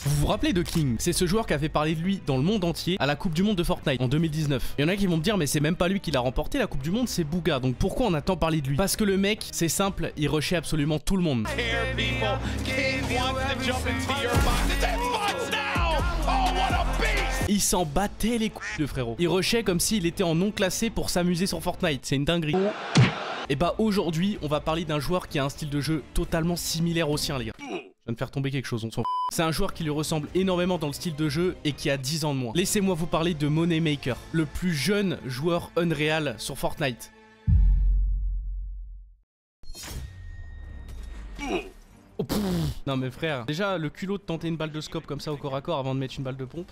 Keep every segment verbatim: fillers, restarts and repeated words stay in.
Vous vous rappelez de King? C'est ce joueur qui a fait parler de lui dans le monde entier à la Coupe du Monde de Fortnite en deux mille dix-neuf. Il y en a qui vont me dire mais c'est même pas lui qui l'a remporté la Coupe du Monde, c'est Bugha. Donc pourquoi on a tant parlé de lui? Parce que le mec, c'est simple, il rushait absolument tout le monde. Il s'en battait les couilles, le frérot. Il rushait comme s'il était en non classé pour s'amuser sur Fortnite. C'est une dinguerie. Et bah aujourd'hui, on va parler d'un joueur qui a un style de jeu totalement similaire au sien, les gars. Je viens de faire tomber quelque chose, on s'en fout. C'est un joueur qui lui ressemble énormément dans le style de jeu et qui a dix ans de moins. Laissez-moi vous parler de Moneymaker, le plus jeune joueur Unreal sur Fortnite. Oh, non mais frère, déjà le culot de tenter une balle de scope comme ça au corps à corps avant de mettre une balle de pompe.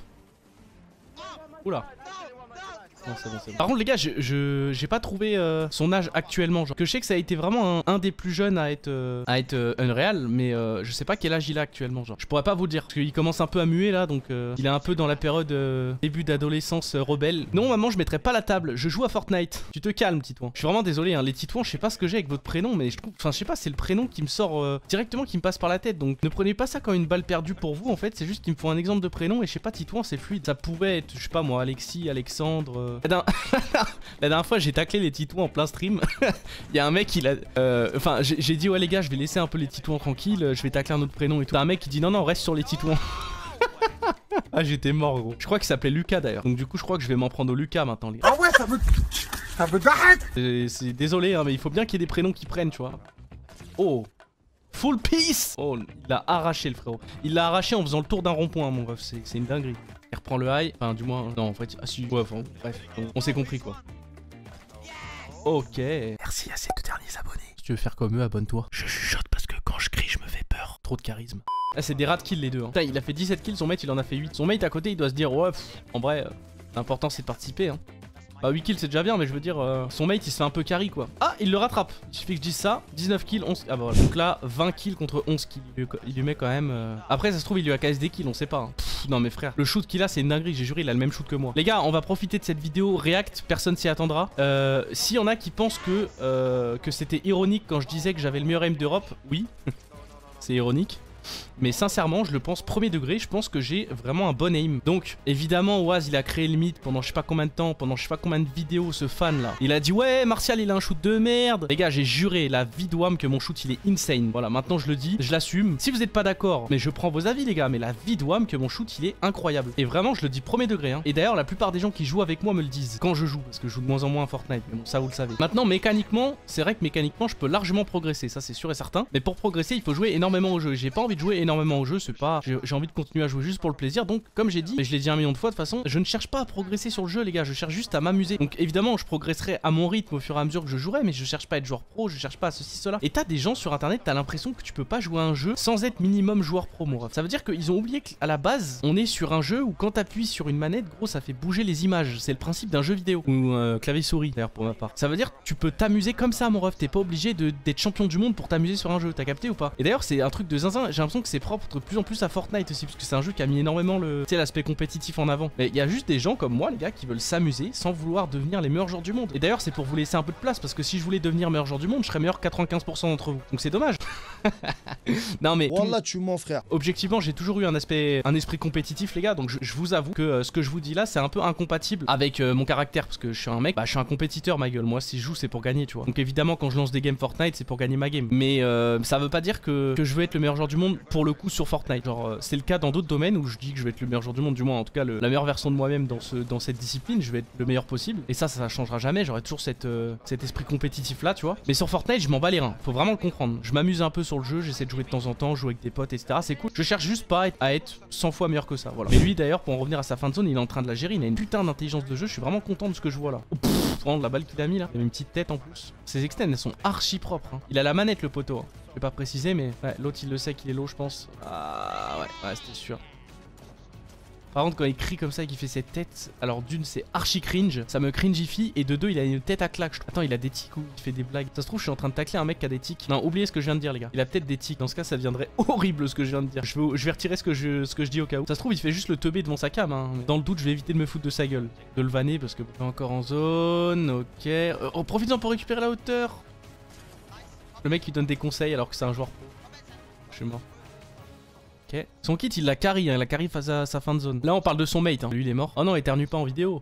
Oula. Non, c'est bon, c'est bon. Par contre les gars, je, je j'ai pas trouvé euh, son âge actuellement, genre que je sais que ça a été vraiment un, un des plus jeunes à être euh, à être euh, Unreal, mais euh, je sais pas quel âge il a actuellement, genre. Je pourrais pas vous le dire parce qu'il commence un peu à muer là, donc euh, il est un peu dans la période euh, début d'adolescence euh, rebelle. Non maman, je mettrai pas la table, je joue à Fortnite. Tu te calmes, Titouan. Je suis vraiment désolé, hein, les Titouans, je sais pas ce que j'ai avec votre prénom, mais je trouve, enfin je sais pas, c'est le prénom qui me sort euh, directement, qui me passe par la tête. Donc ne prenez pas ça comme une balle perdue pour vous. En fait, c'est juste qu'il me faut un exemple de prénom et je sais pas, Titouan, c'est fluide. Ça pourrait être, je sais pas moi, Alexis, Alexandre. Euh... La dernière fois j'ai taclé les Titouans en plein stream. Il y a un mec il a euh, enfin j'ai dit ouais les gars je vais laisser un peu les Titouans tranquilles, je vais tacler un autre prénom et tout. T'as un mec qui dit non non reste sur les Titouans. Ah j'étais mort gros. Je crois qu'il s'appelait Lucas d'ailleurs. Donc du coup je crois que je vais m'en prendre au Lucas maintenant les gars. Ah ouais ça veut... ça veut d'arrête. C'est désolé hein, mais il faut bien qu'il y ait des prénoms qui prennent tu vois. Oh full peace. Oh il l'a arraché le frérot. Il l'a arraché en faisant le tour d'un rond-point mon ref. C'est une dinguerie. Il reprend le high, enfin du moins, non en fait, ah si, ouais, enfin, bref, on, on s'est compris quoi. Ok. Merci à ces deux derniers abonnés. Si tu veux faire comme eux, abonne-toi. Je chuchote parce que quand je crie, je me fais peur. Trop de charisme. Ah c'est des rats de kills les deux. Hein. Putain, il a fait dix-sept kills, son mate il en a fait huit. Son mate à côté il doit se dire, ouais, pff, en vrai, euh, l'important c'est de participer. Hein. Bah huit kills c'est déjà bien mais je veux dire euh, son mate il se fait un peu carry quoi. Ah il le rattrape. Il suffit que je dise ça. dix-neuf kills, onze. Ah bah voilà. Donc là vingt kills contre onze kills. Il lui, il lui met quand même euh... Après ça se trouve il lui a K S des kills on sait pas. Hein. Pff, non mais frère le shoot qu'il a c'est une dinguerie. J'ai juré il a le même shoot que moi. Les gars on va profiter de cette vidéo react. Personne s'y attendra. euh, S'il y en a qui pensent que, euh, que c'était ironique quand je disais que j'avais le meilleur aim d'Europe. Oui. C'est ironique. Mais sincèrement je le pense premier degré, je pense que j'ai vraiment un bon aim. Donc évidemment Oaz il a créé le mythe pendant je sais pas combien de temps, pendant je sais pas combien de vidéos ce fan là. Il a dit ouais Martial il a un shoot de merde. Les gars j'ai juré la vie de Wham que mon shoot il est insane. Voilà maintenant je le dis, je l'assume. Si vous êtes pas d'accord, mais je prends vos avis les gars, mais la vie de Wham que mon shoot il est incroyable. Et vraiment je le dis premier degré hein. Et d'ailleurs la plupart des gens qui jouent avec moi me le disent quand je joue, parce que je joue de moins en moins à Fortnite. Mais bon ça vous le savez. Maintenant mécaniquement, c'est vrai que mécaniquement je peux largement progresser, ça c'est sûr et certain. Mais pour progresser il faut jouer énormément au jeu. J'ai pas envie de jouer énormément au jeu, c'est pas... J'ai envie de continuer à jouer juste pour le plaisir, donc comme j'ai dit, et je l'ai dit un million de fois de toute façon, je ne cherche pas à progresser sur le jeu les gars, je cherche juste à m'amuser. Donc évidemment je progresserai à mon rythme au fur et à mesure que je jouerai, mais je cherche pas à être joueur pro, je cherche pas à ceci, cela. Et t'as des gens sur internet, t'as l'impression que tu peux pas jouer à un jeu sans être minimum joueur pro mon ref. Ça veut dire qu'ils ont oublié qu'à la base, on est sur un jeu où quand t'appuies sur une manette, gros ça fait bouger les images, c'est le principe d'un jeu vidéo. Ou euh, clavier souris d'ailleurs pour ma part. Ça veut dire que tu peux t'amuser comme ça mon ref, t'es pas obligé d'être champion du monde pour t'amuser sur un jeu, t'as capté ou pas? Et d'ailleurs c'est un truc de zinzin, j'ai l'impression que c'est propre de plus en plus à Fortnite aussi, parce que c'est un jeu qui a mis énormément le, l'aspect compétitif en avant. Mais il y a juste des gens comme moi les gars qui veulent s'amuser sans vouloir devenir les meilleurs joueurs du monde. Et d'ailleurs c'est pour vous laisser un peu de place, parce que si je voulais devenir meilleur joueur du monde je serais meilleur que quatre-vingt-quinze pour cent d'entre vous. Donc c'est dommage. Non mais Wallah tu mens frère. Objectivement j'ai toujours eu un aspect, un esprit compétitif les gars, donc je, je vous avoue que euh, ce que je vous dis là c'est un peu incompatible avec euh, mon caractère, parce que je suis un mec, bah je suis un compétiteur ma gueule. Moi si je joue c'est pour gagner tu vois. Donc évidemment quand je lance des games Fortnite c'est pour gagner ma game. Mais euh, ça veut pas dire que, que je veux être le meilleur joueur du monde pour le coup sur Fortnite. Genre euh, c'est le cas dans d'autres domaines où je dis que je vais être le meilleur joueur du monde, du moins en tout cas le, la meilleure version de moi-même dans, ce, dans cette discipline, je vais être le meilleur possible. Et ça, ça, ça changera jamais, j'aurai toujours cette, euh, cet esprit compétitif là, tu vois. Mais sur Fortnite, je m'en bats les reins, faut vraiment le comprendre. Je m'amuse un peu sur le jeu, j'essaie de jouer de temps en temps, jouer avec des potes, et cetera. C'est cool. Je cherche juste pas à être, à être cent fois meilleur que ça, voilà. Mais lui d'ailleurs, pour en revenir à sa fin de zone, il est en train de la gérer, il a une putain d'intelligence de jeu, je suis vraiment content de ce que je vois là. Oh, pff, vraiment de la balle qu'il a mis là, il a une petite tête en plus. Ses extends, elles sont archi propres, hein. Il a la manette le poteau, hein. Je vais pas préciser, mais ouais, l'autre il le sait qu'il est low, je pense. Ah ouais, ouais, c'était sûr. Par contre quand il crie comme ça et qu'il fait cette tête, alors d'une c'est archi cringe, ça me cringifie, et de deux il a une tête à claque. Attends il a des tics ou il fait des blagues. Ça se trouve je suis en train de tacler un mec qui a des tics. Non oubliez ce que je viens de dire les gars. Il a peut-être des tics, dans ce cas ça deviendrait horrible ce que je viens de dire. Je vais, je vais retirer ce que, je, ce que je dis au cas où. Ça se trouve il fait juste le teubé devant sa cam hein. Dans le doute je vais éviter de me foutre de sa gueule, de le vanner parce que encore en zone, ok. Euh, oh, profite-en pour récupérer la hauteur. Le mec il donne des conseils alors que c'est un joueur pro. Je suis mort. Ok. Ok. Son kit, il l'a carry, hein, il a carry face à sa fin de zone. Là, on parle de son mate. Hein. Lui, il est mort. Oh non, éternue pas en vidéo.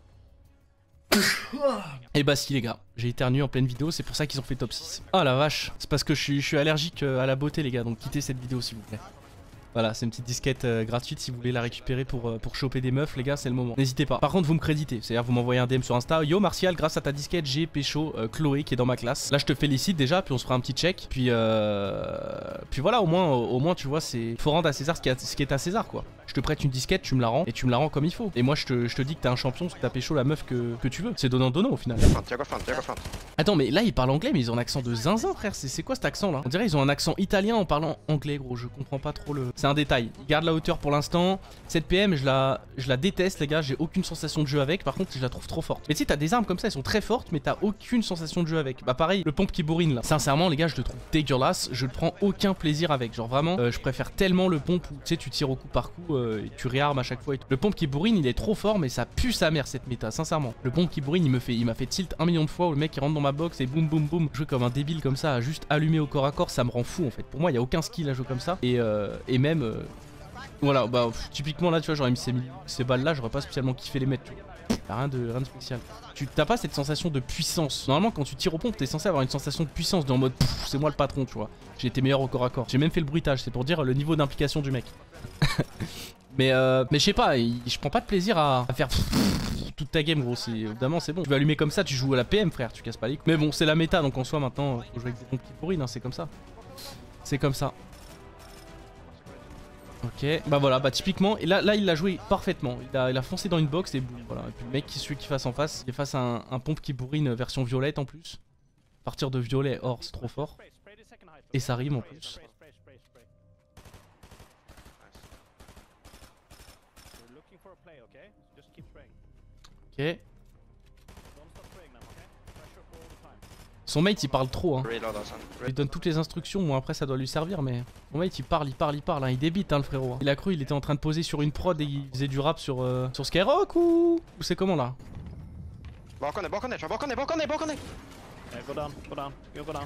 Et bah si les gars, j'ai éternué en pleine vidéo, c'est pour ça qu'ils ont fait top six. Ah la vache, c'est parce que je suis, je suis allergique à la beauté les gars, donc quittez cette vidéo s'il vous plaît. Voilà, c'est une petite disquette euh, gratuite si vous voulez la récupérer pour, euh, pour choper des meufs, les gars, c'est le moment. N'hésitez pas. Par contre, vous me créditez, c'est-à-dire vous m'envoyez un D M sur Insta. Yo Martial, grâce à ta disquette, j'ai pécho euh, Chloé qui est dans ma classe. Là, je te félicite déjà, puis on se fera un petit check. Puis, euh... puis voilà, au moins, au, au moins, tu vois, c'est faut rendre à César ce qui, a, ce qui est à César, quoi. Je te prête une disquette, tu me la rends, et tu me la rends comme il faut. Et moi, je te, je te dis que t'es un champion, que t'as pécho la meuf que, que tu veux. C'est donnant-donnant au final. Attends, mais là, ils parlent anglais, mais ils ont un accent de zinzin, frère. C'est quoi cet accent là? On dirait ils ont un accent italien en parlant anglais, gros. Je comprends pas trop le. C'est un détail. Ils gardent la hauteur pour l'instant. Cette P M, je la, je la déteste, les gars. J'ai aucune sensation de jeu avec. Par contre, je la trouve trop forte. Mais tu sais, t'as des armes comme ça, elles sont très fortes, mais t'as aucune sensation de jeu avec. Bah, pareil, le pompe qui bourrine là. Sincèrement, les gars, je le trouve dégueulasse. Je ne prends aucun plaisir avec. Genre vraiment, euh, je préfère tellement le pompe où tu sais, tu tires au coup par coup euh, et tu réarmes à chaque fois. Et tout. Le pompe qui bourrine, il est trop fort, mais ça pue sa mère cette méta, sincèrement. Le pompe qui bourrine, il me fait, il m'a fait tilt un million de fois où le mec il rentre dans ma box et boum boum boum. Jouer comme un débile comme ça, à juste allumer au corps à corps, ça me rend fou en fait. Pour moi, il y a aucun skill à jouer comme ça. Et, euh, et même. Euh, Voilà, bah pff, typiquement là tu vois j'aurais mis ces, ces balles là, j'aurais pas spécialement kiffé les mettre, tu vois. Rien de, rien de spécial. Tu t'as pas cette sensation de puissance. Normalement quand tu tires au pompe t'es censé avoir une sensation de puissance, en mode c'est moi le patron, tu vois. J'ai été meilleur au corps à corps. J'ai même fait le bruitage, c'est pour dire le niveau d'implication du mec. mais euh, mais je sais pas, il, je prends pas de plaisir à, à faire toute ta game gros, évidemment c'est bon. Tu vas allumer comme ça, tu joues à la P M frère, tu casses pas les couilles. Mais bon c'est la méta donc en soi maintenant faut jouer avec des pompes qui pourrissent, hein, c'est comme ça. C'est comme ça. Ok, bah voilà, bah typiquement, et là, là il l'a joué parfaitement. Il a, il a foncé dans une box et boum, voilà. Et puis le mec qui celui qui face en face, il est face à un, un pompe qui bourrine version violette en plus. Partir de violet, or c'est trop fort. Et ça rime en plus. Ok. Son mate il parle trop hein. Il lui donne toutes les instructions, bon après ça doit lui servir mais... Son mate il parle, il parle, il parle, hein. Il débite hein le frérot. Il a cru il était en train de poser sur une prod et il faisait du rap sur, euh, sur Skyrock ou... Ou c'est comment là? Bakom dig, bakom dig, bakom dig, bakom dig, bakom dig! Go down, go down, go down.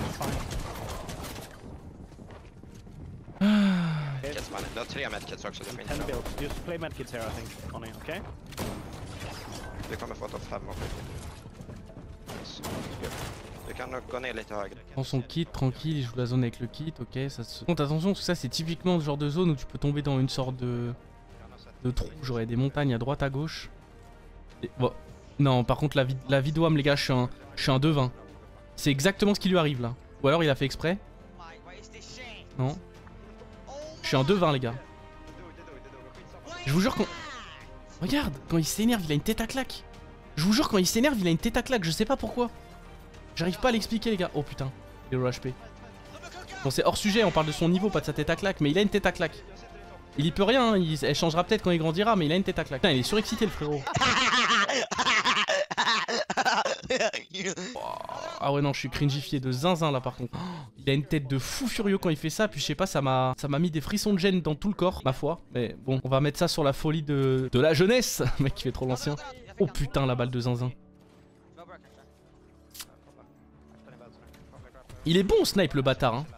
Medkits man, du har tre medkits också, du får inte ten dra. builds, just play medkits here I think, Conny, okay? Du kommer få topp fem också. Du kan nog gå ner lite högre. Prends son kit, tranquille, il joue la zone avec le kit, ok, ça se... Contre attention parce que ça c'est typiquement le genre de zone où tu peux tomber dans une sorte de... De trou, j'aurais des montagnes à droite à gauche. Et... Bon. Non par contre la vie, la vie d'Ouam les gars, je suis un, je suis un devin. C'est exactement ce qui lui arrive là. Ou alors il a fait exprès. Non. Je suis un devin les gars. Je vous jure qu'on... Regarde, quand il s'énerve il a une tête à claque. Je vous jure quand il s'énerve il a une tête à claque, je sais pas pourquoi. J'arrive pas à l'expliquer les gars. Oh putain, il est au H P. Bon c'est hors sujet, on parle de son niveau, pas de sa tête à claque, mais il a une tête à claque. Il y peut rien, hein. il... elle changera peut-être quand il grandira, mais il a une tête à claque. Putain il est surexcité le frérot. Oh, ah ouais non je suis cringifié de zinzin là par contre. Oh, il a une tête de fou furieux quand il fait ça, puis je sais pas, ça m'a ça m'a mis des frissons de gêne dans tout le corps, ma foi. Mais bon, on va mettre ça sur la folie de, de la jeunesse. Le mec qui fait trop l'ancien. Oh putain la balle de zinzin. Il est bon snipe le bâtard hein.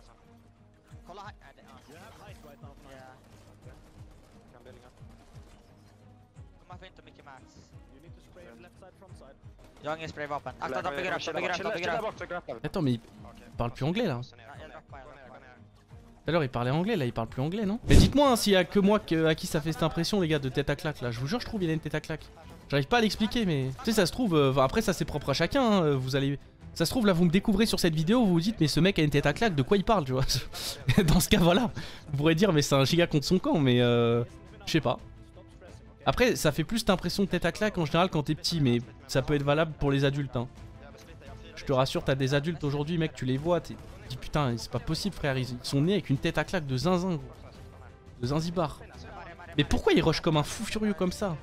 Jag har ingen sprayvapen. Akta, de bygger upp, de bygger upp, de bygger upp. Attends mais il parle plus anglais là. Tout à l'heure il parlait anglais, là il parle plus anglais non? Mais dites-moi hein, s'il y a que moi que, à qui ça fait cette impression les gars de tête à claque là. Je vous jure je trouve il a une tête à claque. J'arrive pas à l'expliquer mais... Tu sais ça se trouve, euh, après ça c'est propre à chacun hein, vous allez... Ça se trouve là vous me découvrez sur cette vidéo, vous vous dites mais ce mec a une tête à claque, de quoi il parle tu vois? Dans ce cas voilà, vous pourrez dire mais c'est un giga contre son camp mais euh... Je sais pas. Après ça fait plus cette impression de tête à claque en général quand t'es petit mais ça peut être valable pour les adultes hein. Je te rassure t'as des adultes aujourd'hui mec tu les vois, tu dis putain c'est pas possible frère, ils sont nés avec une tête à claque de zinzin gros. De zinzibar. Mais pourquoi il rush comme un fou furieux comme ça?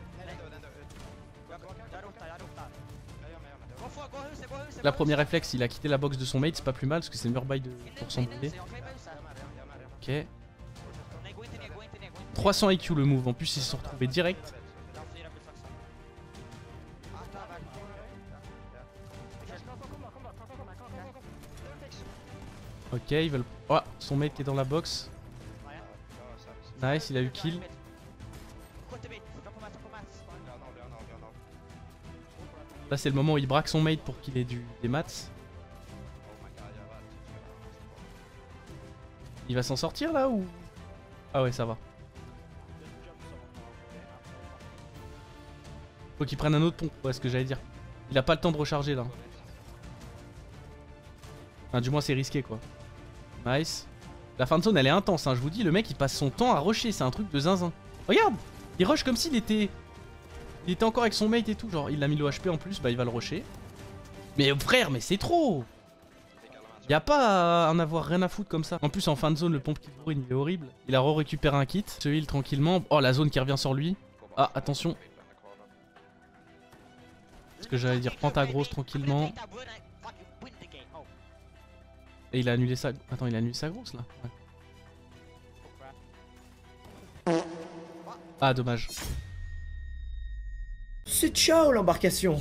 La première réflexe, il a quitté la box de son mate, c'est pas plus mal parce que c'est le meilleur bail de pour s'embrouiller. Ok. trois cents I Q le move, en plus il s'est retrouvé direct. Ok, ils veulent... Oh, son mate qui est dans la box. Nice, il a eu kill. Là c'est le moment où il braque son mate pour qu'il ait du, des mats. Il va s'en sortir là ou... Ah ouais ça va. Faut qu'il prenne un autre pont, ouais ce que j'allais dire. Il a pas le temps de recharger là. Enfin du moins c'est risqué quoi. Nice. La fin de zone elle est intense hein, je vous dis, le mec il passe son temps à rusher, c'est un truc de zinzin. Regarde, il rush comme s'il était... Il était encore avec son mate et tout, genre il a mis le H P en plus, bah il va le rusher. Mais frère, mais c'est trop. Y'a pas à en avoir rien à foutre comme ça. En plus en fin de zone le pompe qui brûle il est horrible. Il a re-récupéré un kit, se heal tranquillement. Oh la zone qui revient sur lui. Ah attention. Ce que j'allais dire, prends ta grosse tranquillement. Et il a annulé sa... Attends, il a annulé sa grosse là ouais. Ah dommage. C'est ciao l'embarcation.